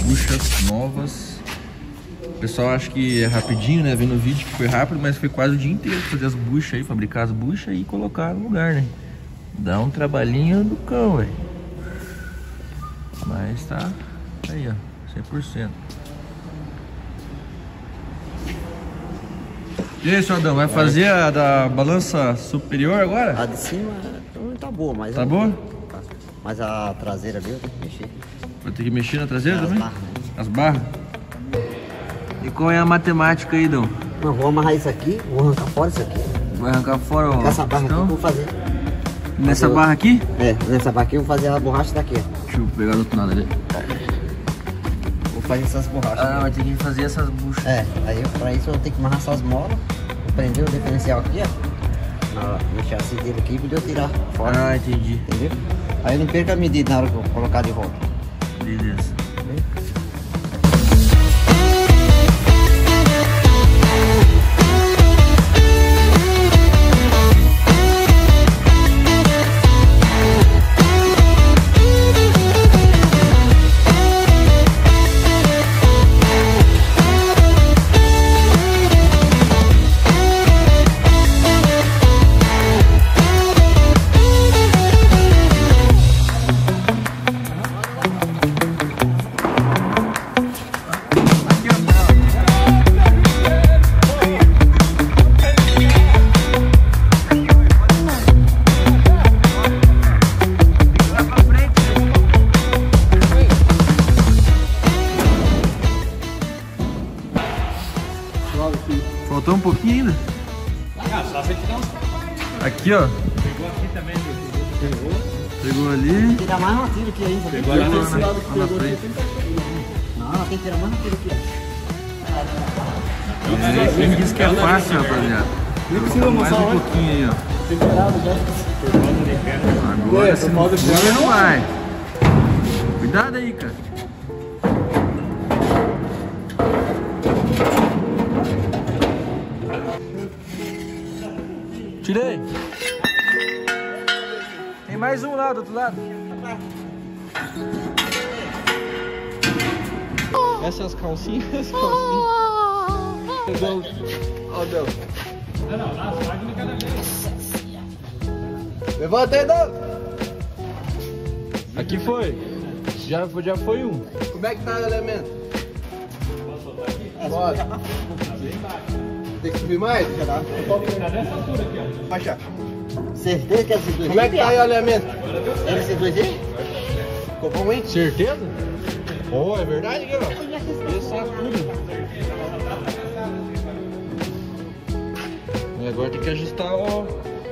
buchas novas. O pessoal acha que é rapidinho, né? Vendo no vídeo que foi rápido, mas foi quase o dia inteiro fazer as buchas aí, fabricar as buchas e colocar no lugar, né? Dá um trabalhinho do cão, velho. Mas tá aí, ó, 100%. E aí, seu Adão, vai fazer a da balança superior agora? A de cima não tá boa, mas... Tá boa? Mas a traseira ali eu tenho que mexer. Vai ter que mexer na traseira também? Barras, né? As barras? E qual é a matemática aí, Dom? Não, vou amarrar isso aqui, vou arrancar fora isso aqui. Vai arrancar fora o... Essa barra aqui eu vou fazer. Nessa barra aqui? É, nessa barra aqui eu vou fazer a borracha daqui, ó. Deixa eu pegar do outro lado ali. Vou fazer essas borrachas. Ah, vai ter que fazer essas buchas. É, aí pra isso eu vou ter que amarrar essas molas. Vou prender o diferencial aqui, ó. No chassi dele aqui, pra eu tirar fora. Ah, entendi. Entendeu? Aí eu não perco a medida na hora que eu colocar de volta. Beleza. Faltou um pouquinho ainda? Ah, só você tirar uns... Aqui, ó. Pegou aqui também, Pegou ali. Tirar mais uma tira aqui ainda. Pegou ali nesse lado que na pegou. frente. Não, tem que tirar mais uma tira aqui, ó. Quem disse que é fácil, rapaziada? Mais um pouquinho aí, ó. Agora esse modo não vai. Cuidado aí, cara. Tirei. Tem mais um lá do outro lado. Essas calcinhas, Ó, Deus. Não, nas páginas cada vez. Levanta aí, não. Aqui foi. Já foi um. Como é que tá o elemento? Posso soltar aqui? Pode. Tem que subir mais? Tá nessa altura aqui, ó. Baixa. Certeza que é esses dois? Como é que tá aí o elemento? É esses dois aí? Ficou bom, hein? Certeza? Oh, é verdade, ó. Esse tudo. E agora tem que ajustar o...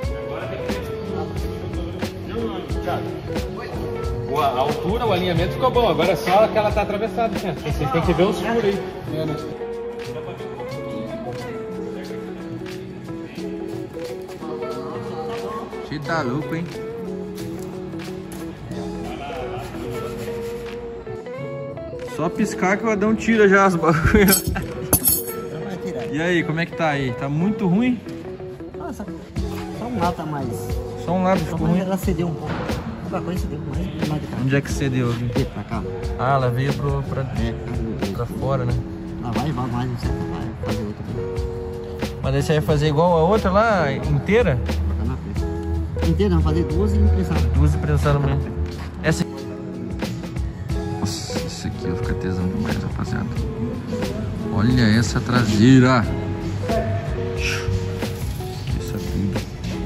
A altura, o alinhamento ficou bom, agora é só que ela tá atravessada, assim, ó. Vocês têm que ver os furos aí. Você tá louco, hein? Só piscar que o Adão tira já as bagulhas. E aí, como é que tá aí? Tá muito ruim? Nossa, só um lado tá mais. Só um lado Só ficou mais ruim. ela cedeu um pouco. Outra coisa cedeu mais de cá. Onde é que cedeu aqui? Aqui pra cá. Ah, ela veio pra fora, né? Lá vai mais, não sei se vai fazer outra. Mas daí você vai fazer igual a outra lá, inteira? Pra cá na frente. Inteira, não, fazer duas e impressar. Duas imprensões mesmo. Essa... Nossa, esse aqui vai ficar tesão demais, rapaziada. Olha essa traseira. Isso é tudo.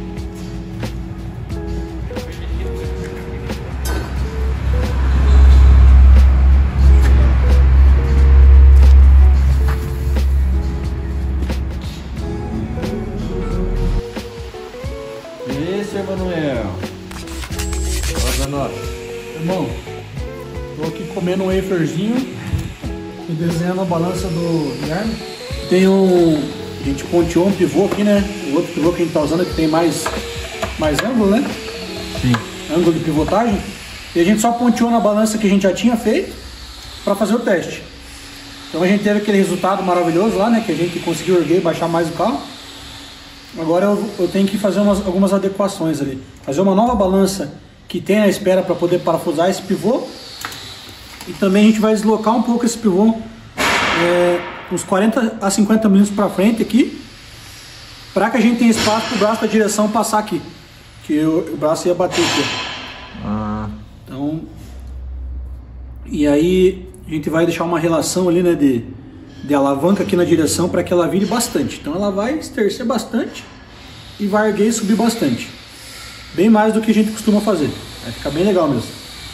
Esse é Manuel. Olha nós. Irmão, tô aqui comendo um waferzinho e desenhando a balança do Guilherme. Tem a gente ponteou um pivô aqui, né? O outro pivô que a gente tá usando que tem mais ângulo, né? Sim. Ângulo de pivotagem. E a gente só ponteou na balança que a gente já tinha feito para fazer o teste. Então a gente teve aquele resultado maravilhoso lá, né? Que a gente conseguiu erguer e baixar mais o carro. Agora eu tenho que fazer algumas adequações ali. Fazer uma nova balança que tenha a espera para poder parafusar esse pivô. E também a gente vai deslocar um pouco esse pivô uns 40 a 50 milímetros para frente aqui, para que a gente tenha espaço para o braço da direção passar aqui, que o braço ia bater aqui. Então, e aí a gente vai deixar uma relação ali, né, de alavanca aqui na direção para que ela vire bastante. Então ela vai estercer bastante e vai erguer e subir bastante. Bem mais do que a gente costuma fazer. Vai ficar bem legal mesmo.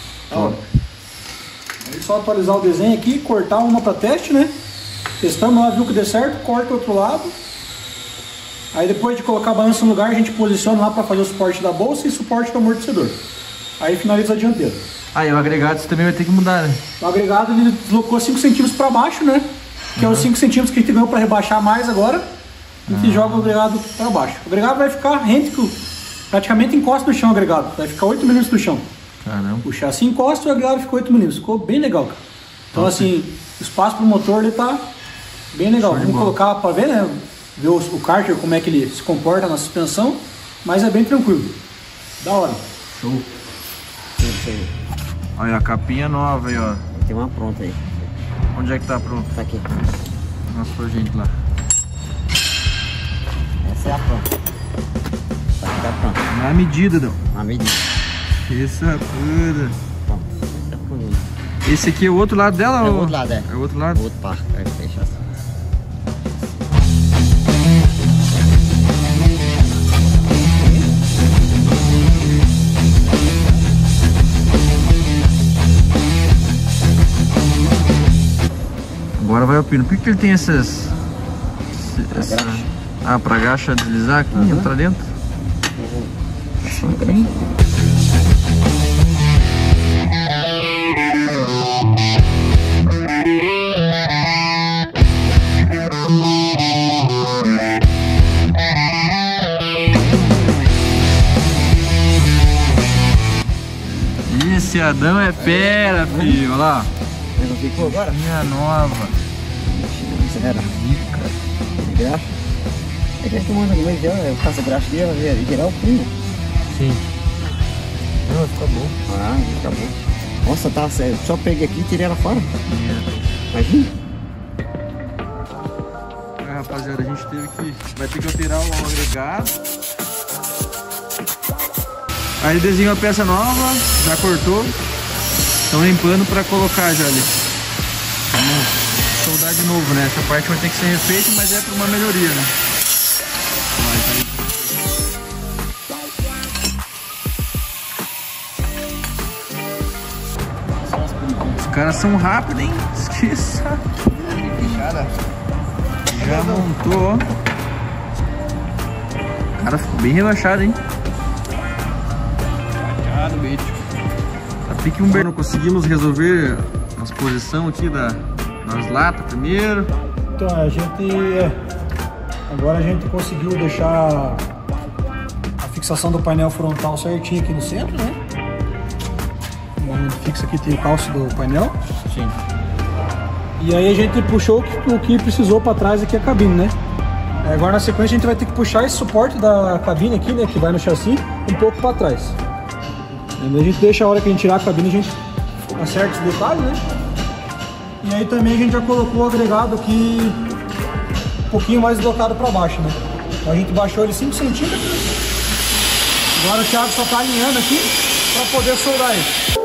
Aí só atualizar o desenho aqui, cortar uma para teste, né? Testamos lá, viu que deu certo, corta o outro lado. Aí depois de colocar a balança no lugar, a gente posiciona lá para fazer o suporte da bolsa e suporte do amortecedor. Aí finaliza a dianteira. Aí o agregado você também vai ter que mudar, né? O agregado ele deslocou 5 centímetros para baixo, né? Que é os 5 centímetros que a gente ganhou para rebaixar mais agora. A gente joga o agregado para baixo. O agregado vai ficar rente, praticamente encosta no chão o agregado. Vai ficar 8 milímetros no chão. Caramba. O chassi encosta e o agregado ficou 8 milímetros. Ficou bem legal, cara. Então assim, o espaço pro motor ele tá bem legal. Vamos colocar para ver, né? Ver o cárter, como é que ele se comporta na suspensão. Mas é bem tranquilo. Da hora. Show. Olha a capinha nova aí, ó. Tem uma pronta aí. Onde é que tá pronto? Tá aqui. Mostra pra gente lá. Essa é a pronta. Tá pronta. Na medida, Dão. Na medida. Essa toda. Pronto. Tá pronto. Esse aqui é o outro lado dela? É o ou... outro lado, é. É o outro lado? O outro par. Vai fechar assim. Agora vai o pino. Por que ele tem essas... Ah, pra agacha deslizar aqui, entrar dentro? Assim. Esse Adão é fera, filho. Olha lá. Não ficou agora? Minha nova. Era. Graxa. É que a gente manda no meio dela, eu faço a graxa dela e virar o primo. Sim. Não, fica bom. Ah, fica bom. Nossa, tá sério. Só peguei aqui e tirei ela fora. Imagina. Rapaziada, a gente teve que... Vai ter que alterar o agregado. Aí desenhou a peça nova, já cortou. Estão limpando para colocar já ali. Vamos soldar de novo, né? Essa parte vai ter que ser refeita, mas é para uma melhoria, né? Os caras são rápidos, hein? Esqueça. Já montou, ó. O cara ficou bem relaxado, hein? Pique Humberto, conseguimos resolver as posições aqui das latas primeiro. Então agora a gente conseguiu deixar a fixação do painel frontal certinho aqui no centro, né? A gente fixa aqui, tem o calço do painel. Sim. E aí a gente puxou o que precisou para trás aqui a cabine, né? Agora na sequência a gente vai ter que puxar esse suporte da cabine aqui, né? Que vai no chassi, um pouco para trás. A gente deixa a hora que a gente tirar a cabine, a gente acerta os detalhes, né? E aí também a gente já colocou o agregado aqui um pouquinho mais deslocado para baixo, né? Então a gente baixou ele 5 centímetros. Agora o Thiago só tá alinhando aqui para poder soldar ele.